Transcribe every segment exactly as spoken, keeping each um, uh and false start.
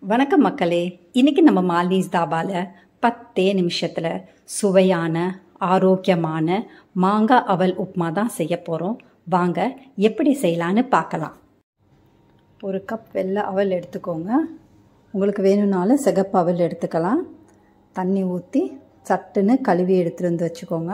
வணக்கம் மக்களே. இன்னைக்கு நம்ம மாலினிஸ் தாபால பத்தே நிமிஷத்துல சுவையான ஆரோக்கியமான மாங்காய் அவல் உப்புமா தான் செய்ய போகிறோம். வாங்க எப்படி செய்யலான்னு பார்க்கலாம். ஒரு கப் வெள்ளை அவல் எடுத்துக்கோங்க. உங்களுக்கு வேணும்னாலும் சிகப்பு அவல் எடுத்துக்கலாம். தண்ணி ஊற்றி சட்டுன்னு கழுவி எடுத்துகிட்டு வந்து வச்சுக்கோங்க.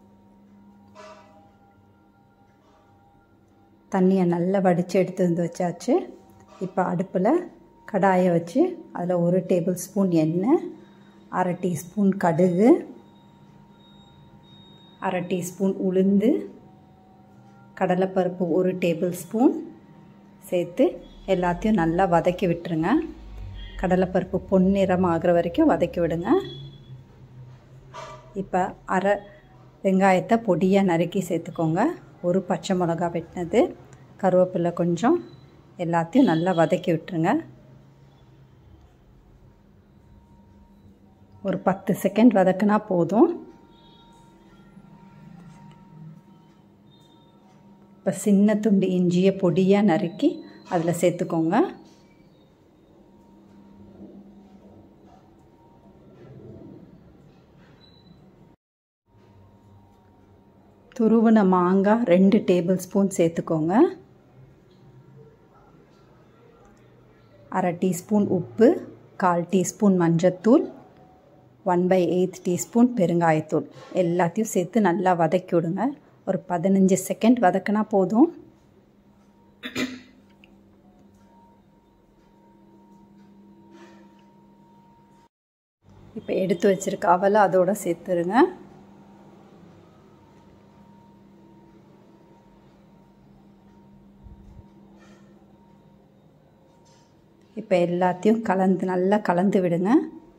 தண்ணியை நல்லா வடித்து எடுத்து வந்து வச்சாச்சு. இப்போ அடுப்பில் கடாயை வச்சு அதில் ஒரு டேபிள் ஸ்பூன் எண்ணெய், அரை டீஸ்பூன் கடுகு, அரை டீஸ்பூன் உளுந்து, கடலைப்பருப்பு ஒரு டேபிள் ஸ்பூன் சேர்த்து எல்லாத்தையும் நல்லா வதக்கி விட்டுருங்க. கடலைப்பருப்பு பொன்னிறம் ஆகிற வரைக்கும் வதக்கி விடுங்க. இப்போ அரை வெங்காயத்தை பொடியாக நறுக்கி சேர்த்துக்கோங்க. ஒரு பச்சை மிளகா வெட்டினது, கருவேப்பிலை கொஞ்சம், எல்லாத்தையும் நல்லா வதக்கி விட்டுருங்க. ஒரு பத்து செகண்ட் வதக்குனா போதும். இப்போ சின்ன துண்டு இஞ்சியை பொடியாக நறுக்கி அதில் சேர்த்துக்கோங்க. துருவின மாங்காய் ரெண்டு டேபிள் ஸ்பூன் சேர்த்துக்கோங்க. அரை டீஸ்பூன் உப்பு, கால் டீஸ்பூன் மஞ்சத்தூள், ஒன் பை எயித் டீஸ்பூன் பெருங்காயத்தூள் எல்லாத்தையும் சேர்த்து நல்லா வதக்கி விடுங்க. ஒரு பதினஞ்சு செகண்ட் வதக்கினா போதும். இப்போ எடுத்து வச்சிருக்க அவலை அதோட சேர்த்துருங்க. இப்போ எல்லாத்தையும் கலந்து நல்லா கலந்து விடுங்க.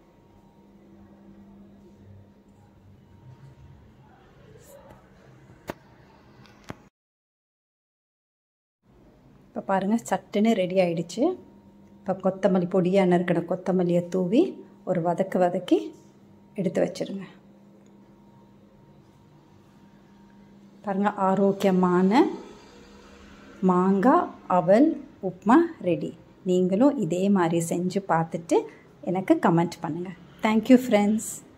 இப்போ பாருங்கள், சட்டுன்னு ரெடி ஆகிடுச்சு. இப்போ கொத்தமல்லி பொடியாக நறுக்கிற கொத்தமல்லியை தூவி ஒரு வதக்கு வதக்கி எடுத்து வச்சுருங்க. பாருங்கள், ஆரோக்கியமான மாங்காய் அவல் உப்புமா ரெடி. நீங்களும் இதே மாதிரி செஞ்சு பார்த்துட்டு எனக்கு கமெண்ட் பண்ணுங்கள். Thank you friends.